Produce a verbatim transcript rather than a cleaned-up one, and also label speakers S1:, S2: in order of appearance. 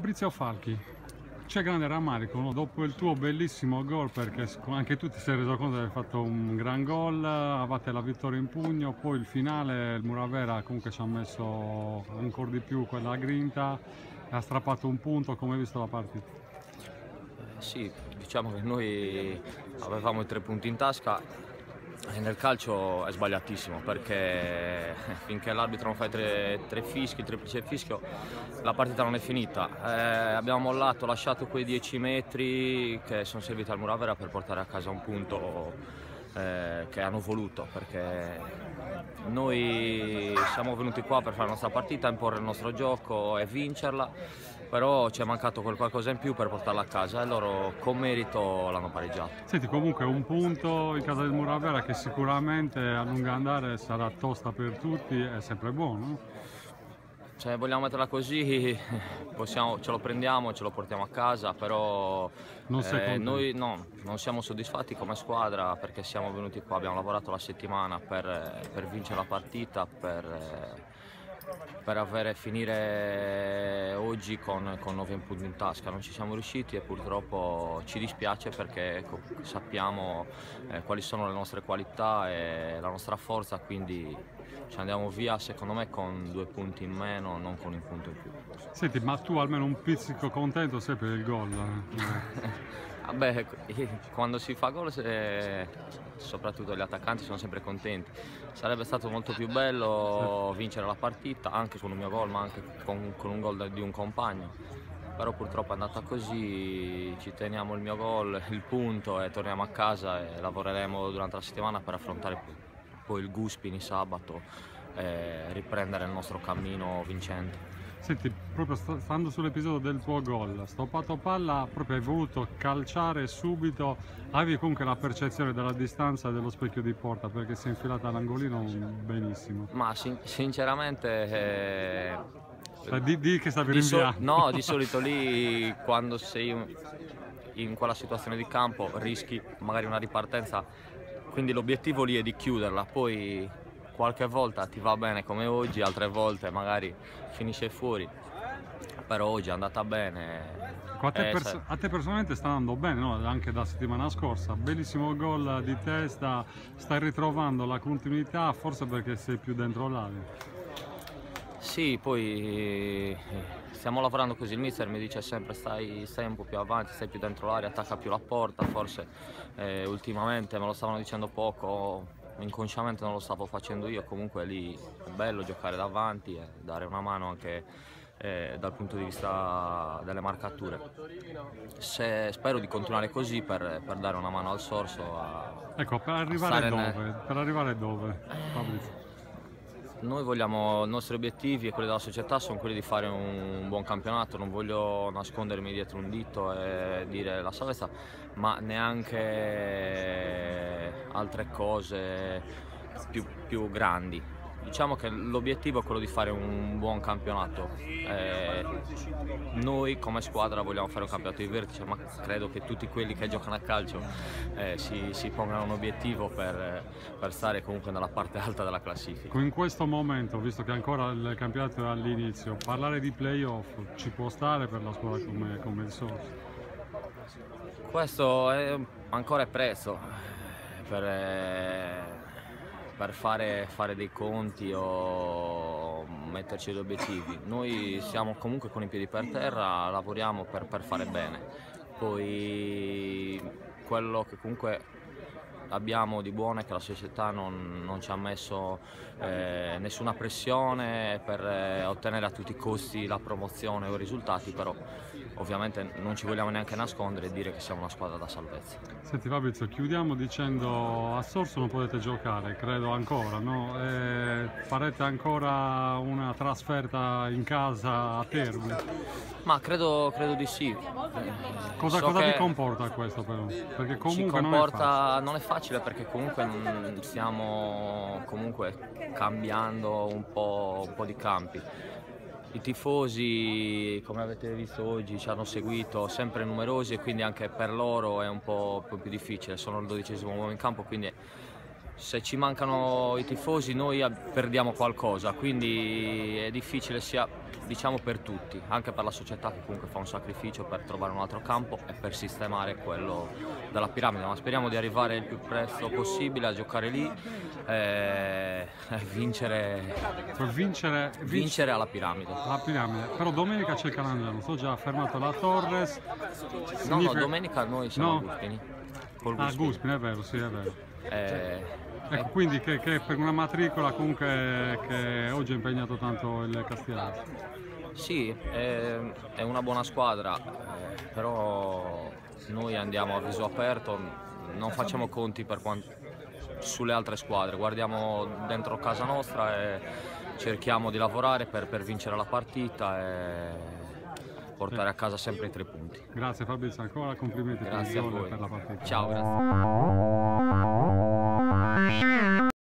S1: Fabrizio Falchi, c'è grande rammarico, no? Dopo il tuo bellissimo gol, perché anche tu ti sei reso conto di aver fatto un gran gol, avete la vittoria in pugno, poi il finale, il Muravera comunque ci ha messo ancora di più quella grinta, ha strappato un punto. Come hai visto la partita?
S2: Eh, sì, diciamo che noi avevamo i tre punti in tasca. E nel calcio è sbagliatissimo, perché finché l'arbitro non fa i tre, tre fischi, il triplice fischio, la partita non è finita. Eh, abbiamo mollato, lasciato quei dieci metri che sono serviti al Muravera per portare a casa un punto eh, che hanno voluto, perché noi siamo venuti qua per fare la nostra partita, imporre il nostro gioco e vincerla. Però ci è mancato quel qualcosa in più per portarla a casa e loro con merito l'hanno pareggiato.
S1: Senti, comunque un punto in casa del Muravera che sicuramente a lungo andare sarà tosta per tutti, è sempre buono.
S2: Se vogliamo metterla così, possiamo, ce lo prendiamo, ce lo portiamo a casa, però
S1: non
S2: eh, noi no, non siamo soddisfatti come squadra, perché siamo venuti qua, abbiamo lavorato la settimana per, per vincere la partita, per... per avere, finire oggi con, con nove punti in tasca. Non ci siamo riusciti e purtroppo ci dispiace, perché ecco, sappiamo eh, quali sono le nostre qualità e la nostra forza, quindi ci andiamo via secondo me con due punti in meno, non con un punto in più.
S1: Senti, ma tu almeno un pizzico contento sei per il gol?
S2: Vabbè, quando si fa gol, soprattutto gli attaccanti sono sempre contenti. Sarebbe stato molto più bello vincere la partita, anche con un mio gol, ma anche con, con un gol di un compagno. Però purtroppo è andata così, ci teniamo il mio gol, il punto, e torniamo a casa e lavoreremo durante la settimana per affrontare poi il Guspini sabato e riprendere il nostro cammino vincente.
S1: Senti, proprio stando sull'episodio del tuo gol, stoppato palla, proprio hai voluto calciare subito, avevi comunque la percezione della distanza dello specchio di porta, perché si è infilata all'angolino benissimo.
S2: Ma sin sinceramente... Eh...
S1: Cioè, di, di che stavi rinviando.
S2: So no, di solito lì, quando sei in quella situazione di campo, rischi magari una ripartenza, quindi l'obiettivo lì è di chiuderla, poi qualche volta ti va bene come oggi, altre volte magari finisce fuori, però oggi è andata bene.
S1: A te, pers a te personalmente sta andando bene, no? Anche da settimana scorsa, bellissimo gol di testa, stai ritrovando la continuità, forse perché sei più dentro l'area.
S2: Sì, poi stiamo lavorando così, il mister mi dice sempre stai, stai un po' più avanti, stai più dentro l'area, attacca più la porta, forse eh, ultimamente me lo stavano dicendo poco, inconsciamente non lo stavo facendo io. Comunque lì è bello giocare davanti e dare una mano anche eh, dal punto di vista delle marcature. Se, spero di continuare così per, per dare una mano al Sorso. A,
S1: ecco, per arrivare dove? Nel... Per arrivare dove, Fabrizio?
S2: Noi vogliamo, i nostri obiettivi e quelli della società sono quelli di fare un buon campionato. Non voglio nascondermi dietro un dito e dire la salvezza, ma neanche altre cose più, più grandi. Diciamo che l'obiettivo è quello di fare un buon campionato. Eh, noi come squadra vogliamo fare un campionato di vertice, ma credo che tutti quelli che giocano a calcio eh, si, si pongano un obiettivo per, per stare comunque nella parte alta della classifica.
S1: In questo momento, visto che ancora il campionato è all'inizio, parlare di playoff ci può stare per la squadra come, come il Sorso?
S2: Questo è ancora è presto per... Eh, per fare, fare dei conti o metterci degli obiettivi. Noi siamo comunque con i piedi per terra, lavoriamo per, per fare bene. Poi quello che comunque abbiamo di buono è che la società non, non ci ha messo eh, nessuna pressione per eh, ottenere a tutti i costi la promozione o i risultati, però ovviamente non ci vogliamo neanche nascondere e dire che siamo una squadra da salvezza.
S1: Senti Fabrizio, chiudiamo dicendo a Sorso non potete giocare, credo ancora, no? E farete ancora una trasferta in casa a Terni?
S2: Ma credo, credo di sì.
S1: Cosa,
S2: so
S1: cosa
S2: che
S1: vi comporta questo però? Perché comunque
S2: ci comporta,
S1: non è facile.
S2: Non è facile perché comunque stiamo comunque cambiando un po', un po' di campi. I tifosi, come avete visto oggi, ci hanno seguito sempre numerosi e quindi anche per loro è un po', un po' più difficile. Sono il dodicesimo uomo in campo, quindi se ci mancano i tifosi noi perdiamo qualcosa, quindi è difficile sia, diciamo, per tutti, anche per la società che comunque fa un sacrificio per trovare un altro campo e per sistemare quello della piramide, ma speriamo di arrivare il più presto possibile a giocare lì e vincere,
S1: Per vincere,
S2: vincere alla piramide.
S1: alla piramide. Però domenica c'è il Calandriano, so già, ha fermato la Torres.
S2: No,
S1: Significa-
S2: no, domenica noi siamo
S1: No.
S2: a Guspini. Col
S1: Ah,
S2: Guspini.
S1: Guspini, è vero, sì, è vero.
S2: Eh,
S1: Ecco, quindi che, che per una matricola comunque che oggi ha impegnato tanto il Castiglione.
S2: Sì, è, è una buona squadra, eh, però noi andiamo a viso aperto, non facciamo conti per quant- sulle altre squadre, guardiamo dentro casa nostra e cerchiamo di lavorare per, per vincere la partita e portare a casa sempre i tre punti.
S1: Grazie Fabrizio, ancora complimenti per il
S2: Grazie a
S1: gol e
S2: voi.
S1: per la partita.
S2: Ciao, grazie.